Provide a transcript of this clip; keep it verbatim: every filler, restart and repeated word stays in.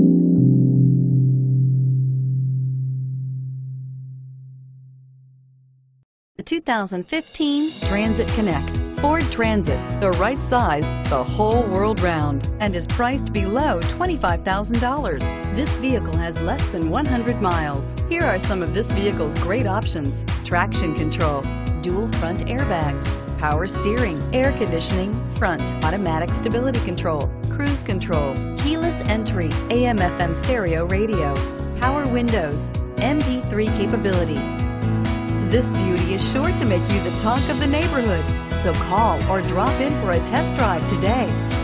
The two thousand fifteen Transit Connect. Ford Transit, the right size the whole world round, and is priced below twenty-five thousand dollars. This vehicle has less than one hundred miles. Here are some of this vehicle's great options: traction control, dual front airbags, power steering, air conditioning, front, automatic stability control, cruise control, keyless entry, A M F M stereo radio, power windows, M P three capability. This beauty is sure to make you the talk of the neighborhood. So call or drop in for a test drive today.